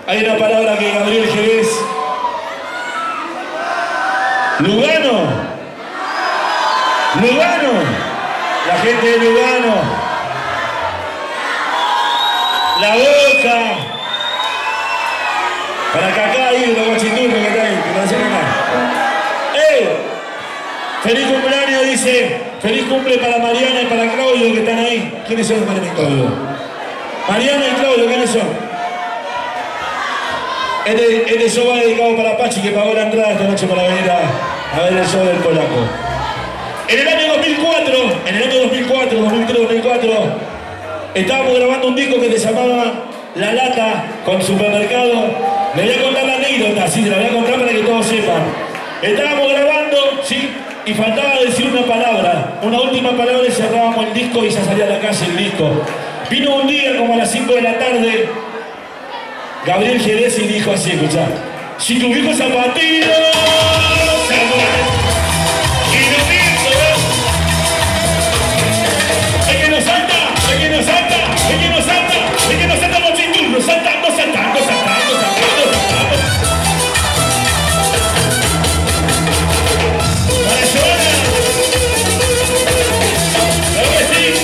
Hay una palabra que Gabriel Jerez. Lugano. Lugano. La gente de Lugano. La Boca. Para que acá hay los guachiturros que están ahí, que no hacen nada. Feliz cumpleaños, dice. Feliz cumple para Mariana y para Claudio que están ahí. ¿Quiénes son Mariana y Claudio? Mariana y Claudio, ¿quiénes son? Este show va dedicado para Pachi, que pagó la entrada esta noche para venir a ver el show del polaco. En el año 2004, 2003-2004, estábamos grabando un disco que se llamaba La Lata con Supermercado. Le voy a contar la anécdota, sí, se la voy a contar para que todos sepan. Estábamos grabando, sí, y faltaba decir una palabra, una última palabra, y cerrábamos el disco y ya salía a la calle el disco. Vino un día como a las 5 de la tarde Gabriel Jerez y dijo así, escuchá: si tu viejo zapatero se muere y no pienso, es que no salta, es que no salta, es que no salta, es que no salta los chiturros, saltando, saltando, saltando, saltando, saltando. Para Joana, claro que sí.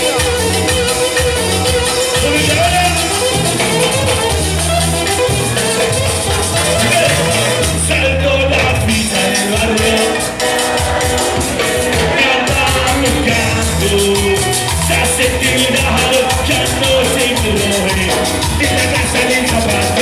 Subite ahora. Salto la pista del barrio, me andan buscando, se hace tirar, ya no se mueve, en la casa del zapato.